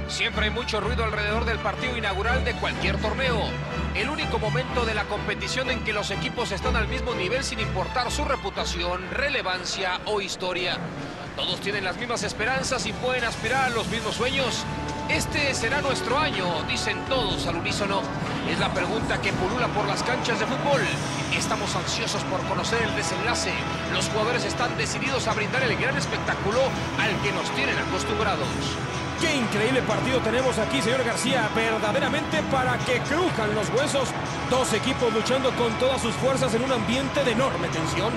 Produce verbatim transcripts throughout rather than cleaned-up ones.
Siempre hay mucho ruido alrededor del partido inaugural de cualquier torneo. El único momento de la competición en que los equipos están al mismo nivel sin importar su reputación, relevancia o historia. Todos tienen las mismas esperanzas y pueden aspirar a los mismos sueños. Este será nuestro año, dicen todos al unísono. Es la pregunta que pulula por las canchas de fútbol. Estamos ansiosos por conocer el desenlace. Los jugadores están decididos a brindar el gran espectáculo al que nos tienen acostumbrados. ¡Qué increíble partido tenemos aquí, señor García! Verdaderamente para que crujan los huesos. Dos equipos luchando con todas sus fuerzas en un ambiente de enorme tensión.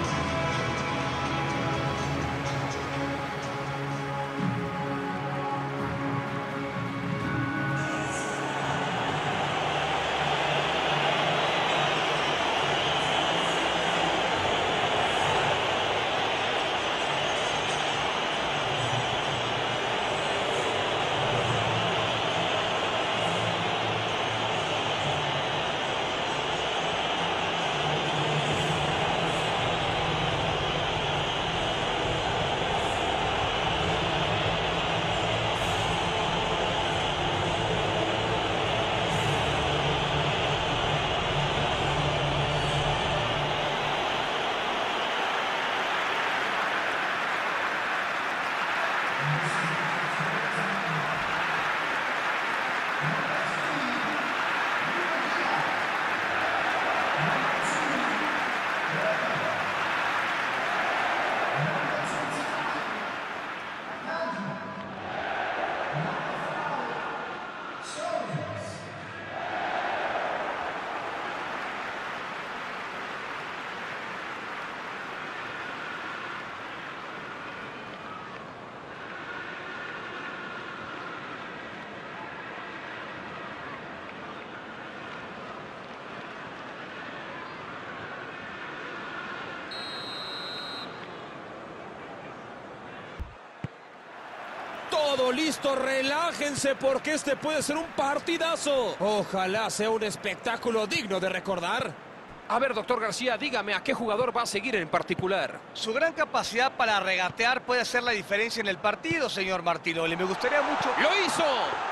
Todo listo, relájense porque este puede ser un partidazo. Ojalá sea un espectáculo digno de recordar. A ver, doctor García, dígame a qué jugador va a seguir en particular. Su gran capacidad para regatear puede hacer la diferencia en el partido, señor Martinoli. Me gustaría mucho... ¡Lo hizo!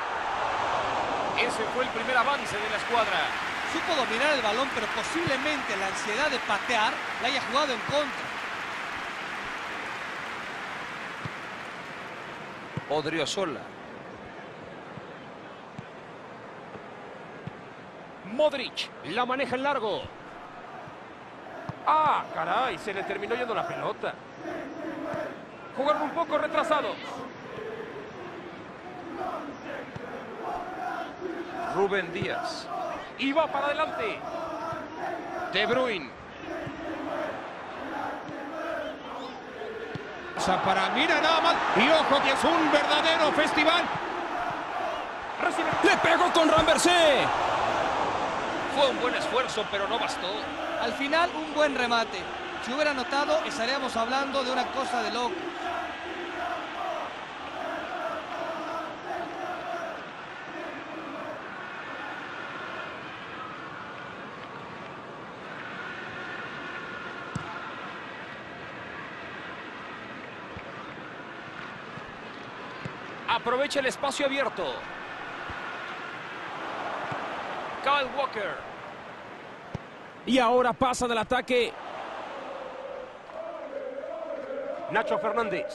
Ese fue el primer avance de la escuadra. Supo dominar el balón, pero posiblemente la ansiedad de patear la haya jugado en contra. Odriozola. Modric la maneja en largo. ¡Ah, caray! Se le terminó yendo la pelota. Jugaron un poco retrasados. Rubén Díaz. Y va para adelante. De Bruyne. Para mira nada más. Y ojo que es un verdadero festival. Recibe. Le pegó con Ramversé. Fue un buen esfuerzo, pero no bastó. Al final, un buen remate. Si hubiera anotado, estaríamos hablando de una cosa de loco. Aprovecha el espacio abierto. Kyle Walker. Y ahora pasa del ataque. Nacho Fernández.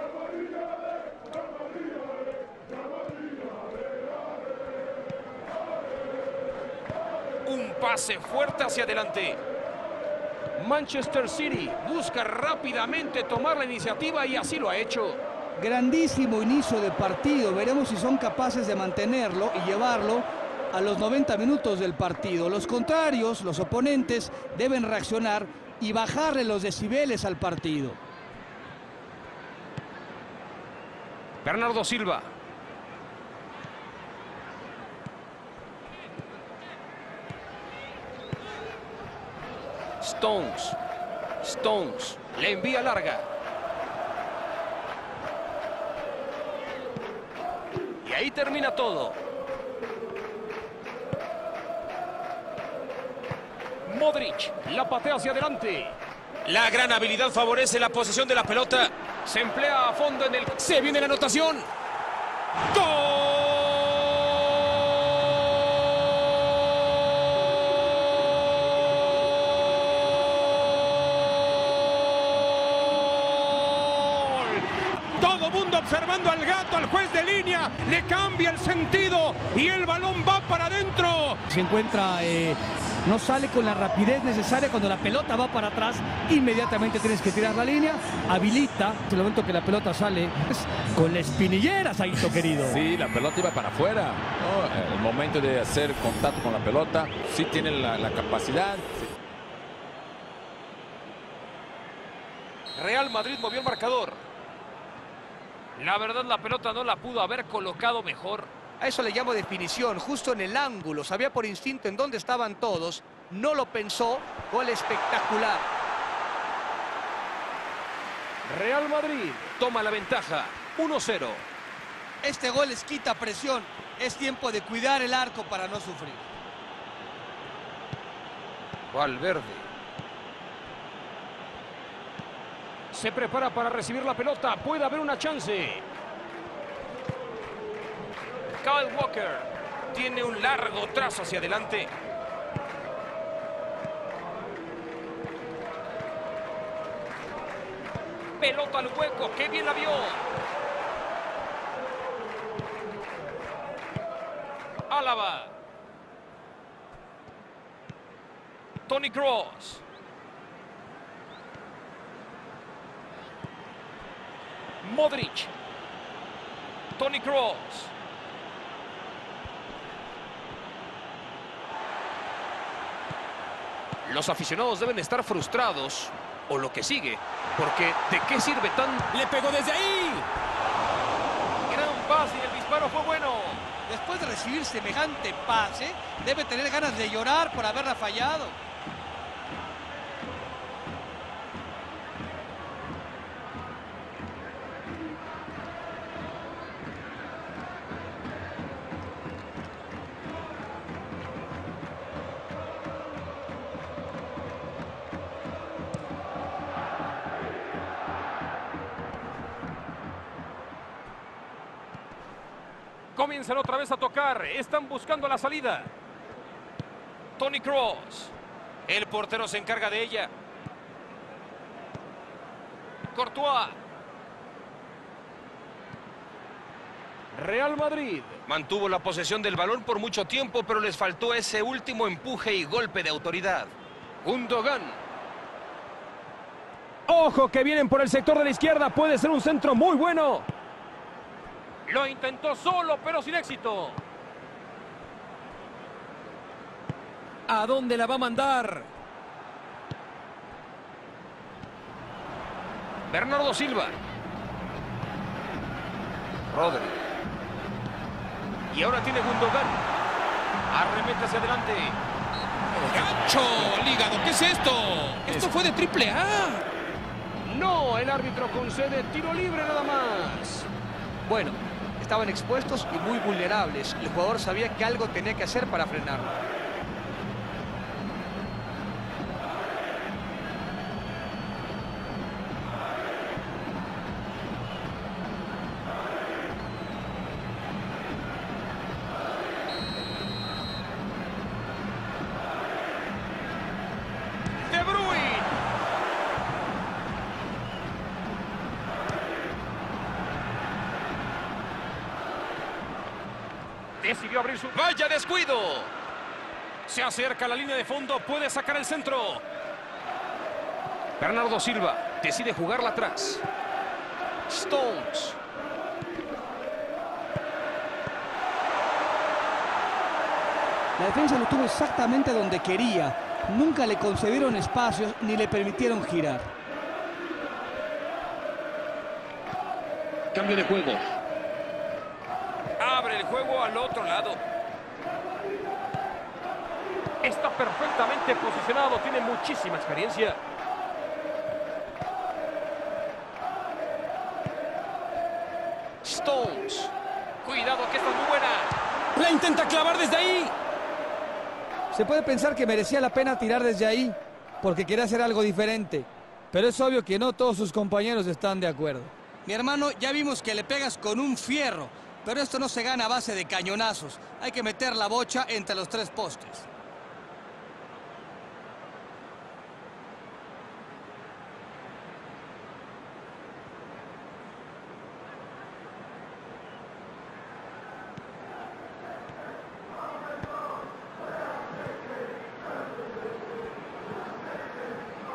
Un pase fuerte hacia adelante. Manchester City busca rápidamente tomar la iniciativa y así lo ha hecho. Grandísimo inicio de partido. Veremos si son capaces de mantenerlo y llevarlo a los noventa minutos del partido. Los contrarios, los oponentes, deben reaccionar y bajarle los decibeles al partido. Bernardo Silva. Stones. Stones. Le envía larga. Y ahí termina todo. Modric la patea hacia adelante. La gran habilidad favorece la posesión de la pelota. Se emplea a fondo en el... Se viene la anotación. ¡Gol! mundo observando al gato, al juez de línea, le cambia el sentido y el balón va para adentro. Se encuentra, eh, no sale con la rapidez necesaria cuando la pelota va para atrás, inmediatamente tienes que tirar la línea, habilita, en el momento que la pelota sale, es con la espinillera, Saito querido. Sí, la pelota iba para afuera, ¿no? El momento de hacer contacto con la pelota, sí tiene la, la capacidad. Sí. Real Madrid movió el marcador. La verdad, la pelota no la pudo haber colocado mejor. A eso le llamo definición, justo en el ángulo. Sabía por instinto en dónde estaban todos. No lo pensó. Gol espectacular. Real Madrid toma la ventaja. uno cero. Este gol les quita presión. Es tiempo de cuidar el arco para no sufrir. Valverde. Se prepara para recibir la pelota. Puede haber una chance. Kyle Walker tiene un largo trazo hacia adelante. Pelota al hueco. ¡Qué bien la vio! Álava. Toni Kroos. Modric. Toni Kroos. Los aficionados deben estar frustrados, o lo que sigue, porque ¿de qué sirve tan...? ¡Le pegó desde ahí! Gran pase y el disparo fue bueno. Después de recibir semejante pase, debe tener ganas de llorar por haberla fallado. Comienzan otra vez a tocar. Están buscando la salida. Toni Kroos. El portero se encarga de ella. Courtois. Real Madrid mantuvo la posesión del balón por mucho tiempo, pero les faltó ese último empuje y golpe de autoridad. Gundogan. Ojo que vienen por el sector de la izquierda. Puede ser un centro muy bueno. Lo intentó solo, pero sin éxito. ¿A dónde la va a mandar? Bernardo Silva. Rodri. Y ahora tiene Gundogan. Arremete hacia adelante. ¡Gancho! ¡Hígado! ¿Qué es esto? Esto fue de triple A. No, el árbitro concede tiro libre nada más. Bueno, estaban expuestos y muy vulnerables. El jugador sabía que algo tenía que hacer para frenarlo. De Bruyne. Decidió abrir su... ¡Vaya descuido! Se acerca a la línea de fondo. Puede sacar el centro. Bernardo Silva decide jugarla atrás. Stones. La defensa lo tuvo exactamente donde quería. Nunca le concedieron espacios ni le permitieron girar. Cambio de juego. Abre el juego al otro lado. Está perfectamente posicionado. Tiene muchísima experiencia. Stones. Cuidado que esta es muy buena. La intenta clavar desde ahí. Se puede pensar que merecía la pena tirar desde ahí porque quería hacer algo diferente. Pero es obvio que no todos sus compañeros están de acuerdo. Mi hermano, ya vimos que le pegas con un fierro. Pero esto no se gana a base de cañonazos. Hay que meter la bocha entre los tres postes.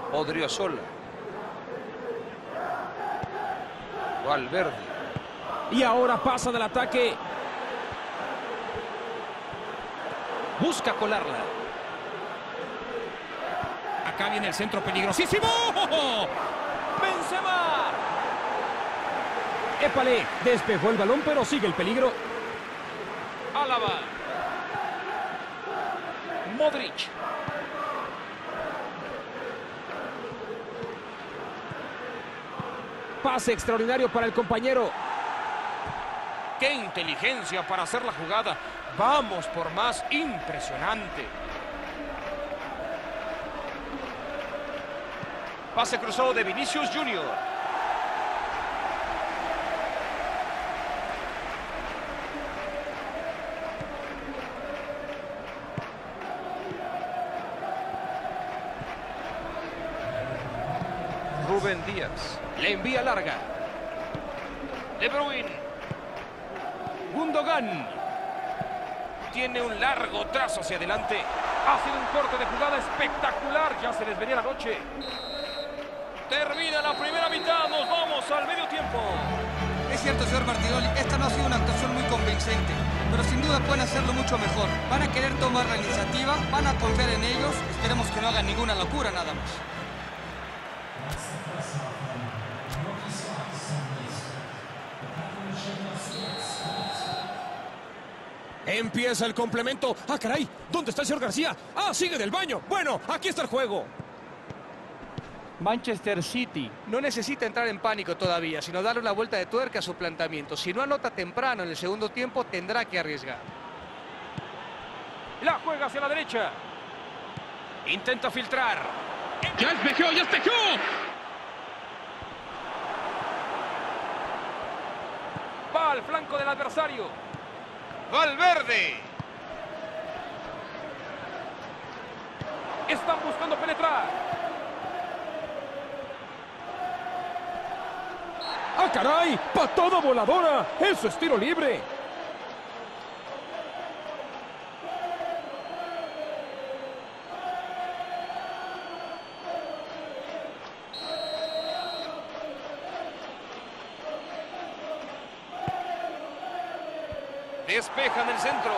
Odriozola. Valverde. Y ahora pasa del ataque. Busca colarla. Acá viene el centro peligrosísimo. ¡Benzema! Épale, despejó el balón, pero sigue el peligro. Álava. Modric. Pase extraordinario para el compañero. ¡Qué inteligencia para hacer la jugada! ¡Vamos por más! ¡Impresionante! Pase cruzado de Vinicius Junior. Rubén Díaz. Le envía larga. De Bruyne. Gundogan. Tiene un largo trazo hacia adelante. Ha sido un corte de jugada espectacular. Ya se les venía la noche. Termina la primera mitad. Nos vamos al medio tiempo. Es cierto, señor Martinoli, esta no ha sido una actuación muy convincente, pero sin duda pueden hacerlo mucho mejor. Van a querer tomar la iniciativa, van a confiar en ellos. Esperemos que no hagan ninguna locura nada más. Empieza el complemento. ¡Ah, caray! ¿Dónde está el señor García? ¡Ah, sigue del baño! Bueno, aquí está el juego. Manchester City. No necesita entrar en pánico todavía, sino darle una vuelta de tuerca a su planteamiento. Si no anota temprano en el segundo tiempo, tendrá que arriesgar. La juega hacia la derecha. Intenta filtrar. ¡Ya despejó, ya despejó! Va al flanco del adversario. Valverde. Están buscando penetrar. ¡Ah, caray! ¡Patada voladora! ¡Eso es tiro libre! Despejan el centro.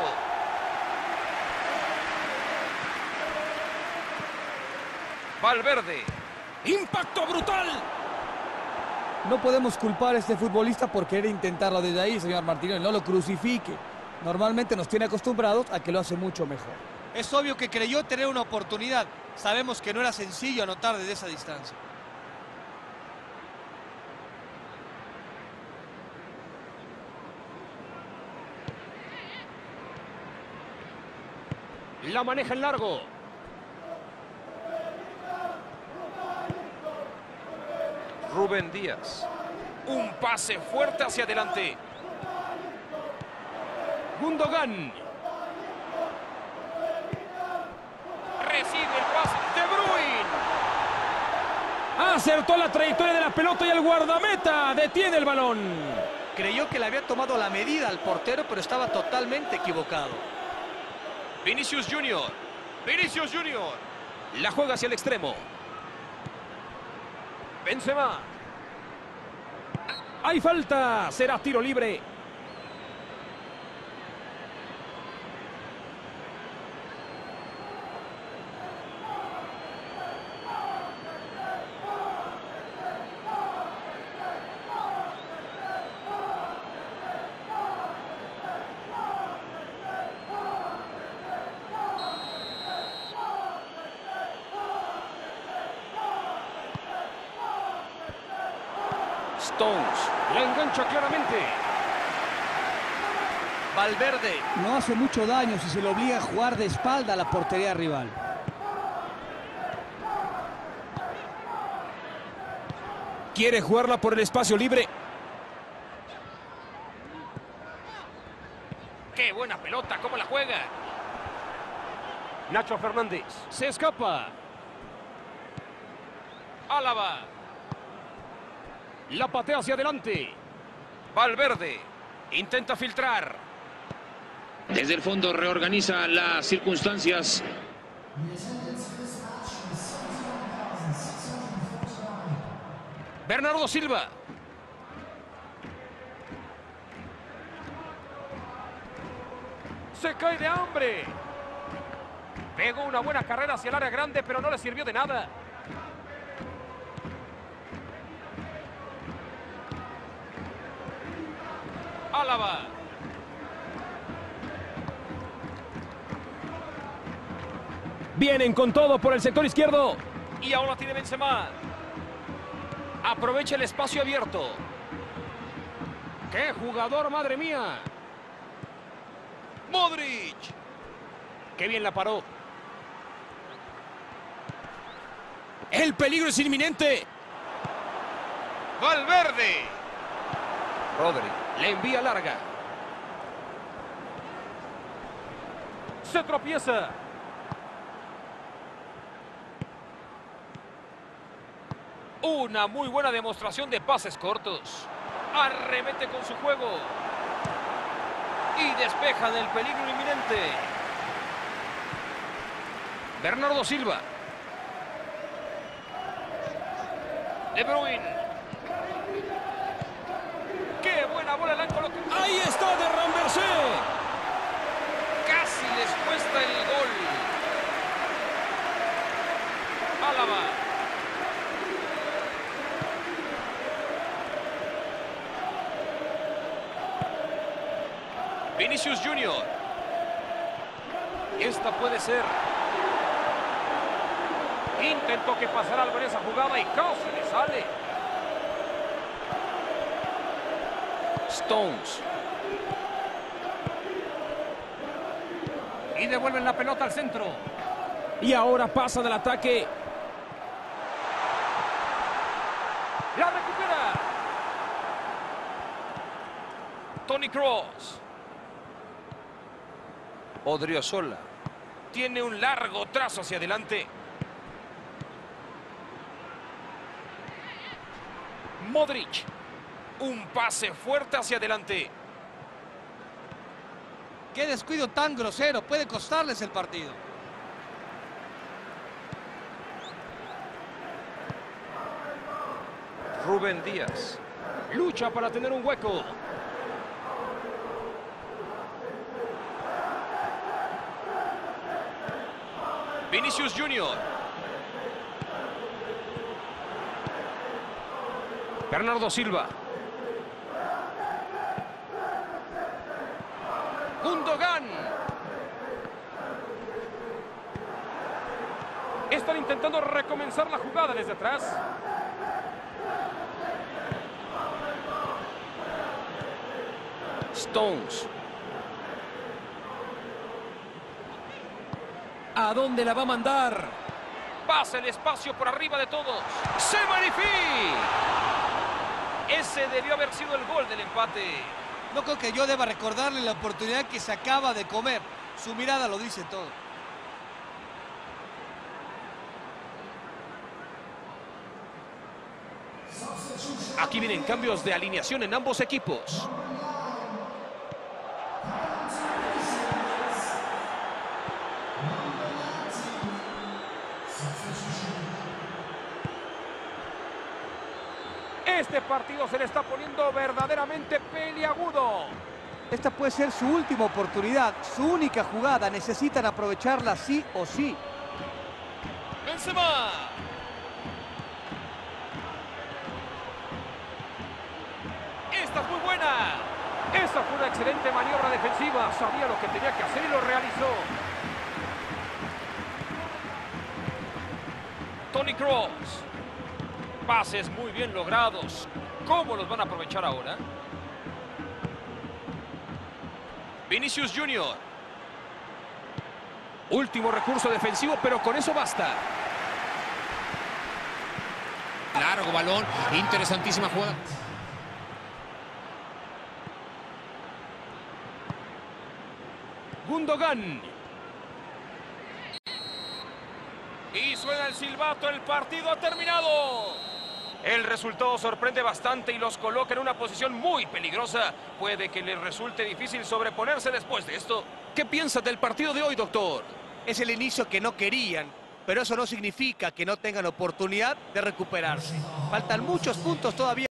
Valverde. ¡Impacto brutal! No podemos culpar a este futbolista por querer intentarlo desde ahí, señor Martinoli. No lo crucifique. Normalmente nos tiene acostumbrados a que lo hace mucho mejor. Es obvio que creyó tener una oportunidad. Sabemos que no era sencillo anotar desde esa distancia. La maneja en largo. Rubén Díaz. Un pase fuerte hacia adelante. Gundogan. Recibe el pase de Bruyne. Acertó la trayectoria de la pelota y el guardameta detiene el balón. Creyó que le había tomado la medida al portero, pero estaba totalmente equivocado. Vinicius Junior. Vinicius Junior. La juega hacia el extremo. Benzema. Hay falta. Será tiro libre. Stones. La engancha claramente. Valverde. No hace mucho daño si se le obliga a jugar de espalda a la portería rival. Quiere jugarla por el espacio libre. ¡Qué buena pelota! ¿Cómo la juega? Nacho Fernández. Se escapa. Álava. La patea hacia adelante. Valverde. Intenta filtrar. Desde el fondo reorganiza las circunstancias. Bernardo Silva. Se cae de hambre. Pegó una buena carrera hacia el área grande, pero no le sirvió de nada. Álava. Vienen con todo por el sector izquierdo. Y ahora tiene Benzema. Aprovecha el espacio abierto. ¡Qué jugador, madre mía! Modric. ¡Qué bien la paró! El peligro es inminente. Valverde. Rodri le envía larga. Se tropieza. Una muy buena demostración de pases cortos. Arremete con su juego. Y despeja del peligro inminente. Bernardo Silva. De Bruyne. ¡Qué buena bola la han colocado! ¡Ahí está de Ramversé! Casi les cuesta el gol. Álava. Vinicius Junior. Esta puede ser. Intentó que pasara algo en esa jugada y casi le sale. Stones. Y devuelven la pelota al centro. Y ahora pasa del ataque. La recupera. Toni Kroos. Odriozola. Tiene un largo trazo hacia adelante. Modric. Un pase fuerte hacia adelante. Qué descuido tan grosero. Puede costarles el partido. Rubén Díaz. Lucha para tener un hueco. Vinicius Junior. Bernardo Silva. Gundogan. Están intentando recomenzar la jugada desde atrás. Stones. ¿A dónde la va a mandar? Pasa el espacio por arriba de todos. ¡Se magnifica! Ese debió haber sido el gol del empate. No creo que yo deba recordarle la oportunidad que se acaba de comer. Su mirada lo dice todo. Aquí vienen cambios de alineación en ambos equipos. Este partido se le está poniendo verdaderamente peliagudo. Esta puede ser su última oportunidad, su única jugada. Necesitan aprovecharla sí o sí. Benzema. Esta es muy buena. Esa fue una excelente maniobra defensiva. Sabía lo que tenía que hacer y lo realizó. Toni Kroos. Pases muy bien logrados. ¿Cómo los van a aprovechar ahora? Vinicius Junior. Último recurso defensivo, pero con eso basta. Largo balón. Interesantísima jugada. Gundogan. Y suena el silbato, el partido ha terminado. El resultado sorprende bastante y los coloca en una posición muy peligrosa. Puede que les resulte difícil sobreponerse después de esto. ¿Qué piensas del partido de hoy, doctor? Es el inicio que no querían. pero eso no significa que no tengan oportunidad de recuperarse. Faltan muchos puntos todavía.